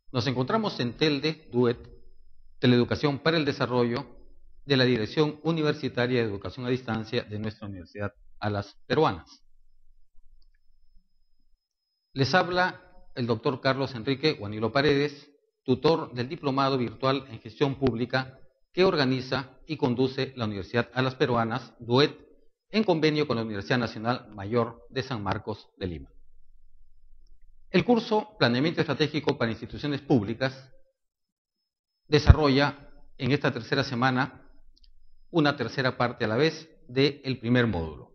Nos encontramos en TELDE, DUET, Teleeducación para el Desarrollo, de la Dirección Universitaria de Educación a Distancia de nuestra Universidad a las Peruanas. Les habla el doctor Carlos Enrique Guanilo Paredes, tutor del Diplomado Virtual en Gestión Pública que organiza y conduce la Universidad a las Peruanas, DUET, en convenio con la Universidad Nacional Mayor de San Marcos de Lima. El curso Planeamiento Estratégico para Instituciones Públicas desarrolla en esta tercera semana una tercera parte a la vez del primer módulo.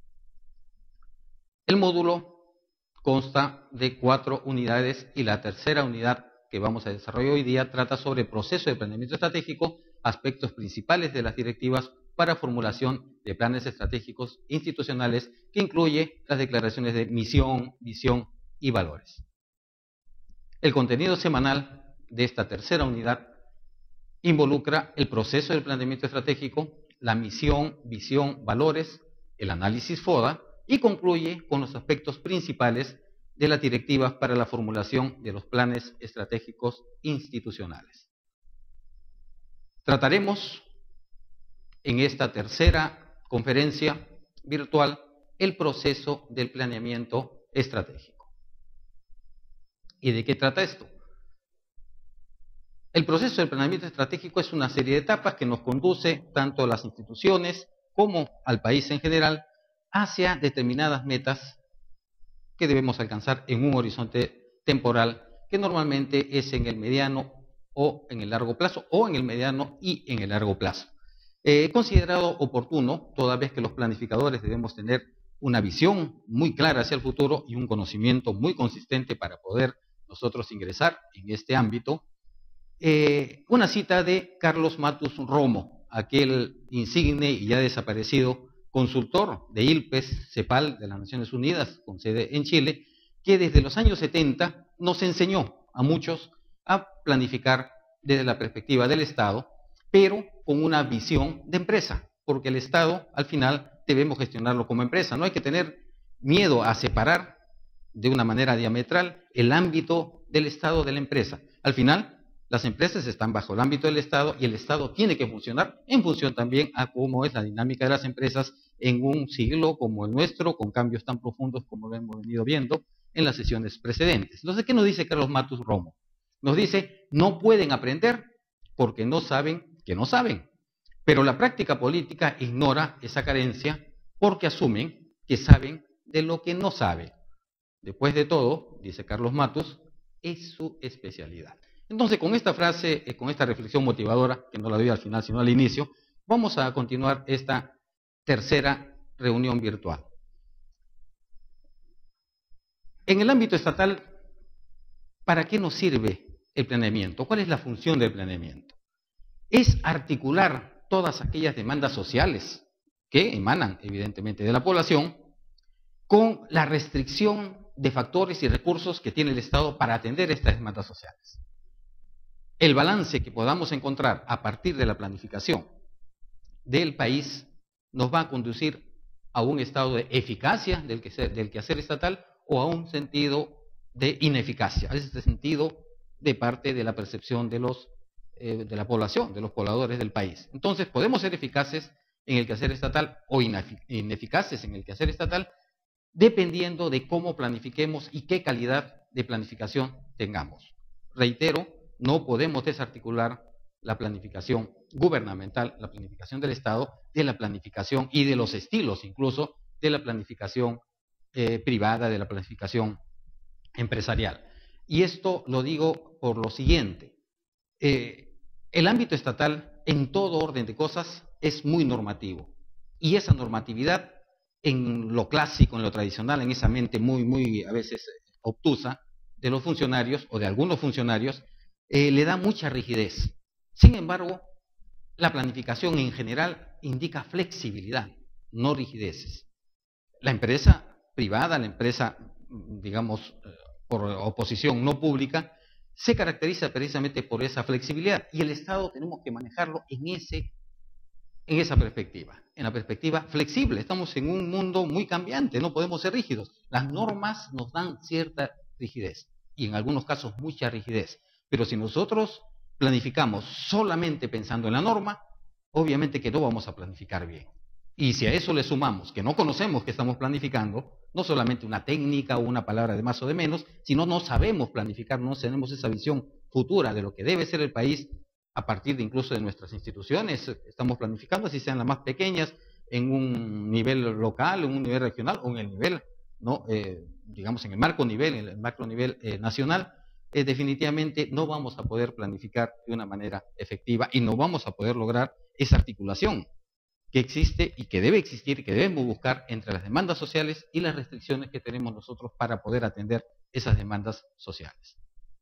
El módulo consta de 4 unidades y la tercera unidad que vamos a desarrollar hoy día trata sobre proceso de planeamiento estratégico, aspectos principales de las directivas para formulación de planes estratégicos institucionales que incluye las declaraciones de misión, visión y valores. El contenido semanal de esta tercera unidad involucra el proceso del planeamiento estratégico, la misión, visión, valores, el análisis FODA y concluye con los aspectos principales de las directivas para la formulación de los planes estratégicos institucionales. Trataremos en esta tercera conferencia virtual el proceso del planeamiento estratégico. ¿Y de qué trata esto? El proceso del planeamiento estratégico es una serie de etapas que nos conduce tanto a las instituciones como al país en general hacia determinadas metas que debemos alcanzar en un horizonte temporal que normalmente es en el mediano o en el largo plazo o en el mediano y en el largo plazo. He considerado oportuno, toda vez que los planificadores debemos tener una visión muy clara hacia el futuro y un conocimiento muy consistente para poder nosotros ingresar en este ámbito, una cita de Carlos Matus Romo, aquel insigne y ya desaparecido consultor de ILPES, CEPAL de las Naciones Unidas, con sede en Chile, que desde los años 70 nos enseñó a muchos a planificar desde la perspectiva del Estado, pero con una visión de empresa, porque el Estado al final debemos gestionarlo como empresa. No hay que tener miedo a separar de una manera diametral el ámbito del Estado de la empresa. Al final, las empresas están bajo el ámbito del Estado y el Estado tiene que funcionar en función también a cómo es la dinámica de las empresas en un siglo como el nuestro, con cambios tan profundos como lo hemos venido viendo en las sesiones precedentes. Entonces, ¿qué nos dice Carlos Matus Romo? Nos dice, no pueden aprender porque no saben que no saben, pero la práctica política ignora esa carencia porque asumen que saben de lo que no saben. Después de todo, dice Carlos Matus, es su especialidad. Entonces, con esta frase, con esta reflexión motivadora, que no la doy al final, sino al inicio, vamos a continuar esta tercera reunión virtual. En el ámbito estatal, ¿para qué nos sirve el planeamiento? ¿Cuál es la función del planeamiento? Es articular todas aquellas demandas sociales que emanan, evidentemente, de la población, con la restricción de factores y recursos que tiene el Estado para atender estas demandas sociales. El balance que podamos encontrar a partir de la planificación del país nos va a conducir a un estado de eficacia del quehacer estatal o a un sentido de ineficacia, a ese sentido de parte de la percepción de la población, de los pobladores del país. Entonces, podemos ser eficaces en el quehacer estatal o ineficaces en el quehacer estatal dependiendo de cómo planifiquemos y qué calidad de planificación tengamos. Reitero, no podemos desarticular la planificación gubernamental, la planificación del Estado, de la planificación y de los estilos incluso de la planificación privada, de la planificación empresarial. Y esto lo digo por lo siguiente. El ámbito estatal, en todo orden de cosas, es muy normativo. Y esa normatividad, en lo clásico, en lo tradicional, en esa mente muy a veces obtusa de los funcionarios o de algunos funcionarios, le da mucha rigidez. Sin embargo, la planificación en general indica flexibilidad, no rigideces. La empresa privada, la empresa, digamos, por oposición no pública, se caracteriza precisamente por esa flexibilidad y el Estado tenemos que manejarlo en esa perspectiva, en la perspectiva flexible. Estamos en un mundo muy cambiante, no podemos ser rígidos. Las normas nos dan cierta rigidez y en algunos casos mucha rigidez. Pero si nosotros planificamos solamente pensando en la norma, obviamente que no vamos a planificar bien. Y si a eso le sumamos que no conocemos que estamos planificando, no solamente una técnica o una palabra de más o de menos, sino no sabemos planificar, no tenemos esa visión futura de lo que debe ser el país a partir de incluso de nuestras instituciones, estamos planificando, así sean las más pequeñas, en un nivel local, en un nivel regional o en el nivel, ¿no? Digamos en el macro nivel nacional, definitivamente no vamos a poder planificar de una manera efectiva y no vamos a poder lograr esa articulación que existe y que debe existir, que debemos buscar entre las demandas sociales y las restricciones que tenemos nosotros para poder atender esas demandas sociales.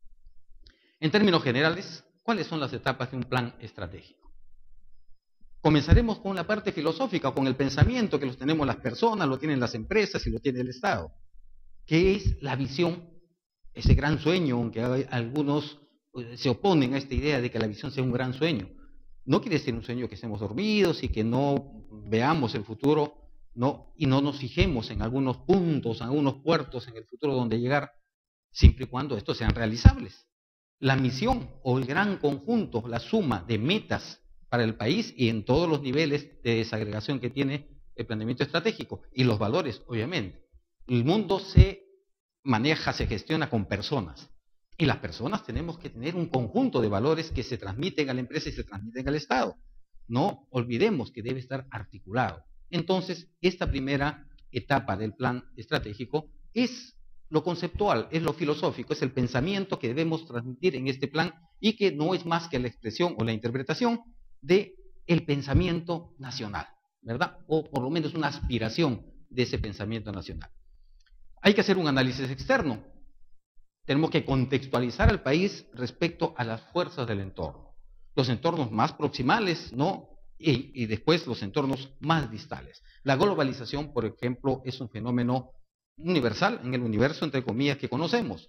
En términos generales, ¿cuáles son las etapas de un plan estratégico? Comenzaremos con la parte filosófica, con el pensamiento que los tenemos las personas, lo tienen las empresas y lo tiene el Estado. ¿Qué es la visión? Ese gran sueño, aunque algunos se oponen a esta idea de que la visión sea un gran sueño. No quiere decir un sueño que estemos dormidos y que no veamos el futuro, ¿no? Y no nos fijemos en algunos puntos, en algunos puertos en el futuro donde llegar, siempre y cuando estos sean realizables. La misión o el gran conjunto, la suma de metas para el país y en todos los niveles de desagregación que tiene el planeamiento estratégico y los valores, obviamente. El mundo se maneja, se gestiona con personas. Y las personas tenemos que tener un conjunto de valores que se transmiten a la empresa y se transmiten al Estado. No olvidemos que debe estar articulado. Entonces, esta primera etapa del plan estratégico es lo conceptual, es lo filosófico, es el pensamiento que debemos transmitir en este plan y que no es más que la expresión o la interpretación del pensamiento nacional, ¿verdad? O por lo menos una aspiración de ese pensamiento nacional. Hay que hacer un análisis externo. Tenemos que contextualizar al país respecto a las fuerzas del entorno. Los entornos más proximales, ¿no? Y después los entornos más distales. La globalización, por ejemplo, es un fenómeno universal en el universo, entre comillas, que conocemos.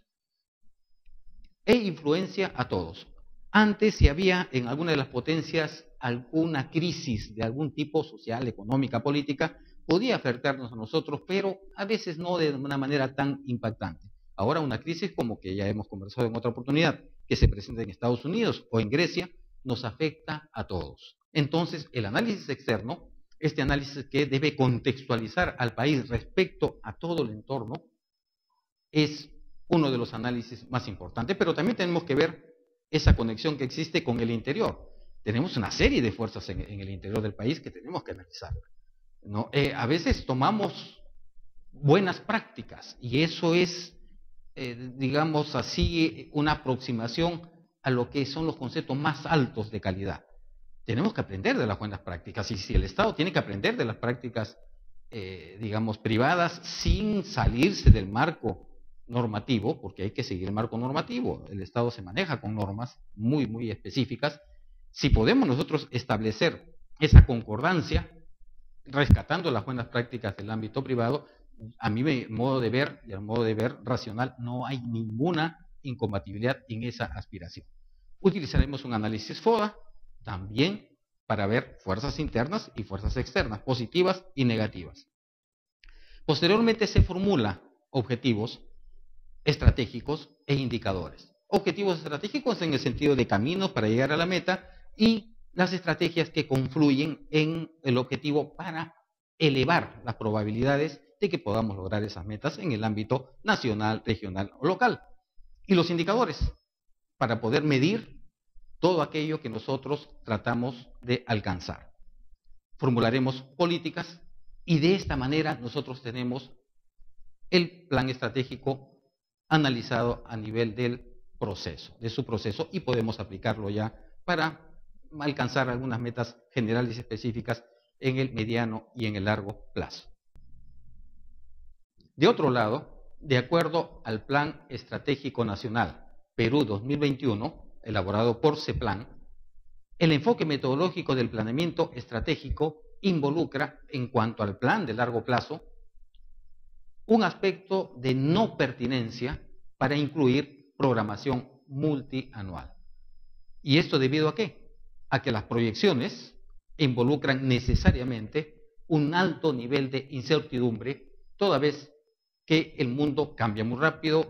E influencia a todos. Antes, si había en alguna de las potencias alguna crisis de algún tipo social, económica, política, podía afectarnos a nosotros, pero a veces no de una manera tan impactante. Ahora una crisis como que ya hemos conversado en otra oportunidad, que se presenta en Estados Unidos o en Grecia, nos afecta a todos. Entonces, el análisis externo, este análisis que debe contextualizar al país respecto a todo el entorno, es uno de los análisis más importantes, pero también tenemos que ver esa conexión que existe con el interior. Tenemos una serie de fuerzas en el interior del país que tenemos que analizar, ¿no? A veces tomamos buenas prácticas y eso es, digamos así, una aproximación a lo que son los conceptos más altos de calidad. Tenemos que aprender de las buenas prácticas y si el Estado tiene que aprender de las prácticas, digamos, privadas sin salirse del marco normativo, porque hay que seguir el marco normativo, el Estado se maneja con normas muy, muy específicas. Si podemos nosotros establecer esa concordancia, rescatando las buenas prácticas del ámbito privado, a mi modo de ver y al modo de ver racional, no hay ninguna incompatibilidad en esa aspiración. Utilizaremos un análisis FODA también para ver fuerzas internas y fuerzas externas, positivas y negativas. Posteriormente se formula objetivos estratégicos e indicadores. Objetivos estratégicos en el sentido de caminos para llegar a la meta y las estrategias que confluyen en el objetivo para elevar las probabilidades de que podamos lograr esas metas en el ámbito nacional, regional o local. Y los indicadores, para poder medir todo aquello que nosotros tratamos de alcanzar. Formularemos políticas y de esta manera nosotros tenemos el plan estratégico analizado a nivel del proceso, de su proceso, y podemos aplicarlo ya para alcanzar algunas metas generales y específicas en el mediano y en el largo plazo. De otro lado, de acuerdo al Plan Estratégico Nacional Perú 2021, elaborado por CEPLAN, el enfoque metodológico del planeamiento estratégico involucra, en cuanto al plan de largo plazo, un aspecto de no pertinencia para incluir programación multianual. ¿Y esto debido a qué? A que las proyecciones involucran necesariamente un alto nivel de incertidumbre, toda vez que el mundo cambia muy rápido,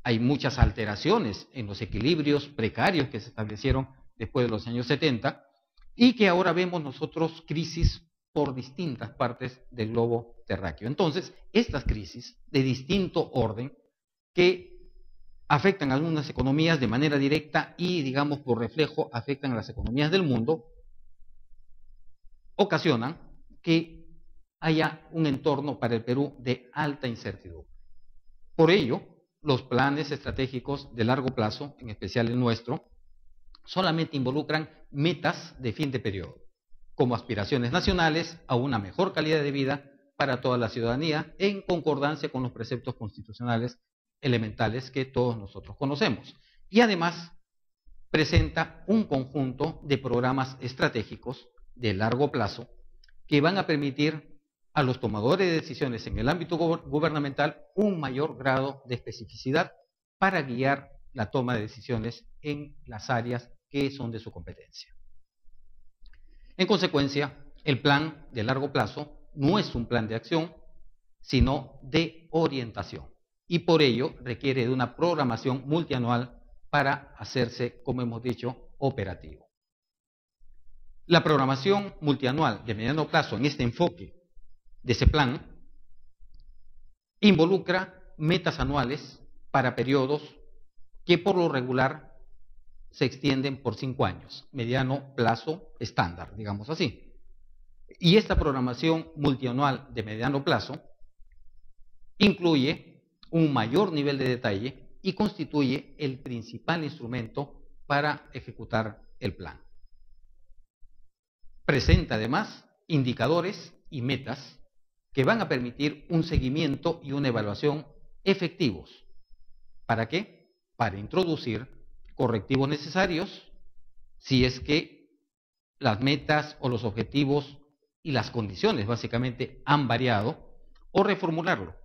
hay muchas alteraciones en los equilibrios precarios que se establecieron después de los años 70 y que ahora vemos nosotros crisis por distintas partes del globo terráqueo. Entonces, estas crisis de distinto orden que afectan a algunas economías de manera directa y, digamos, por reflejo, afectan a las economías del mundo, ocasionan que haya un entorno para el Perú de alta incertidumbre. Por ello, los planes estratégicos de largo plazo, en especial el nuestro, solamente involucran metas de fin de periodo, como aspiraciones nacionales a una mejor calidad de vida para toda la ciudadanía, en concordancia con los preceptos constitucionales elementales que todos nosotros conocemos. Y además presenta un conjunto de programas estratégicos de largo plazo que van a permitir a los tomadores de decisiones en el ámbito gubernamental un mayor grado de especificidad para guiar la toma de decisiones en las áreas que son de su competencia. En consecuencia, el plan de largo plazo no es un plan de acción, sino de orientación, y por ello requiere de una programación multianual para hacerse, como hemos dicho, operativo. La programación multianual de mediano plazo en este enfoque de ese plan involucra metas anuales para periodos que por lo regular se extienden por 5 años, mediano plazo estándar, digamos así. Y esta programación multianual de mediano plazo incluye un mayor nivel de detalle y constituye el principal instrumento para ejecutar el plan. Presenta además indicadores y metas que van a permitir un seguimiento y una evaluación efectivos. ¿Para qué? Para introducir correctivos necesarios si es que las metas o los objetivos y las condiciones básicamente han variado, o reformularlo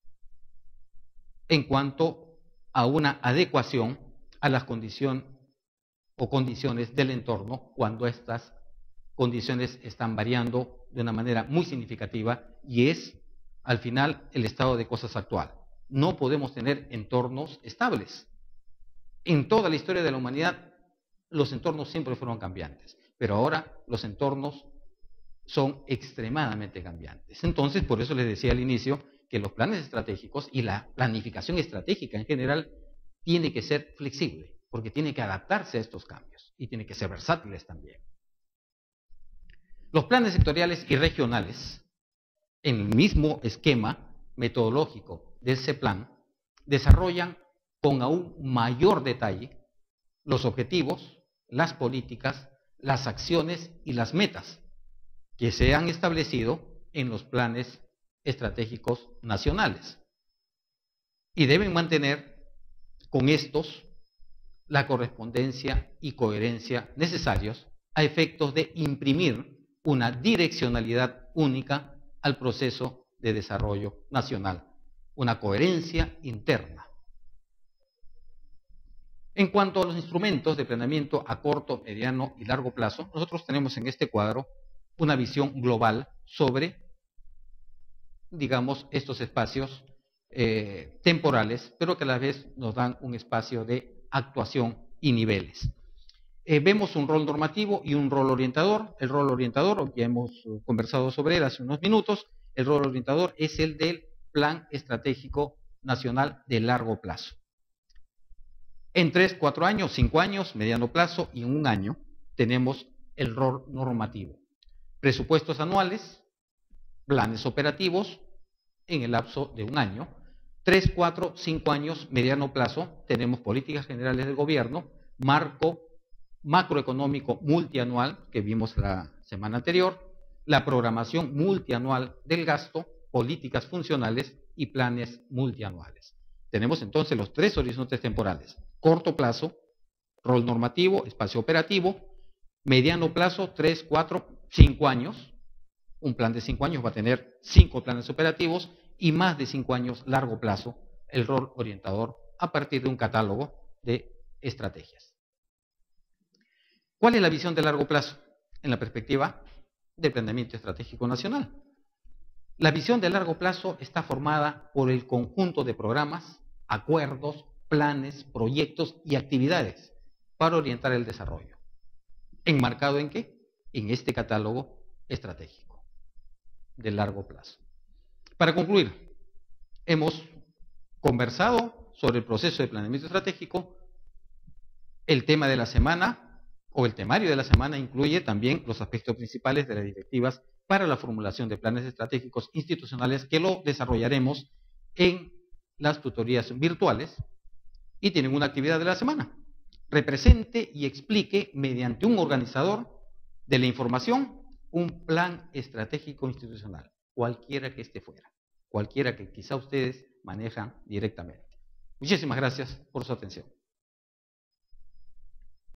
en cuanto a una adecuación a las condiciones del entorno cuando estas condiciones están variando de una manera muy significativa y es al final el estado de cosas actual. No podemos tener entornos estables. En toda la historia de la humanidad los entornos siempre fueron cambiantes, pero ahora los entornos son extremadamente cambiantes. Entonces, por eso les decía al inicio que los planes estratégicos y la planificación estratégica en general tiene que ser flexible, porque tiene que adaptarse a estos cambios y tiene que ser versátiles también. Los planes sectoriales y regionales, en el mismo esquema metodológico de ese plan, desarrollan con aún mayor detalle los objetivos, las políticas, las acciones y las metas que se han establecido en los planes estratégicos nacionales. Y deben mantener con estos la correspondencia y coherencia necesarios a efectos de imprimir una direccionalidad única al proceso de desarrollo nacional, una coherencia interna. En cuanto a los instrumentos de planeamiento a corto, mediano y largo plazo, nosotros tenemos en este cuadro una visión global sobre, digamos, estos espacios temporales, pero que a la vez nos dan un espacio de actuación y niveles. Vemos un rol normativo y un rol orientador. El rol orientador, ya hemos conversado sobre él hace unos minutos, el rol orientador es el del Plan Estratégico Nacional de Largo Plazo. En 3, 4 años, 5 años, mediano plazo y en 1 año tenemos el rol normativo. Presupuestos anuales, planes operativos en el lapso de 1 año. 3, 4, 5 años, mediano plazo, tenemos políticas generales del gobierno, marco macroeconómico multianual que vimos la semana anterior, la programación multianual del gasto, políticas funcionales y planes multianuales. Tenemos entonces los 3 horizontes temporales: corto plazo, rol normativo, espacio operativo; mediano plazo, 3, 4, 5 años. Un plan de 5 años va a tener 5 planes operativos, y más de 5 años, largo plazo, el rol orientador a partir de un catálogo de estrategias. ¿Cuál es la visión de largo plazo en la perspectiva del planeamiento estratégico nacional? La visión de largo plazo está formada por el conjunto de programas, acuerdos, planes, proyectos y actividades para orientar el desarrollo. ¿Enmarcado en qué? En este catálogo estratégico de largo plazo. Para concluir, hemos conversado sobre el proceso de planeamiento estratégico. El tema de la semana o el temario de la semana incluye también los aspectos principales de las directivas para la formulación de planes estratégicos institucionales, que lo desarrollaremos en las tutorías virtuales, y tienen una actividad de la semana. Represente y explique mediante un organizador de la información un plan estratégico institucional, cualquiera que esté fuera, cualquiera que quizá ustedes manejan directamente. Muchísimas gracias por su atención.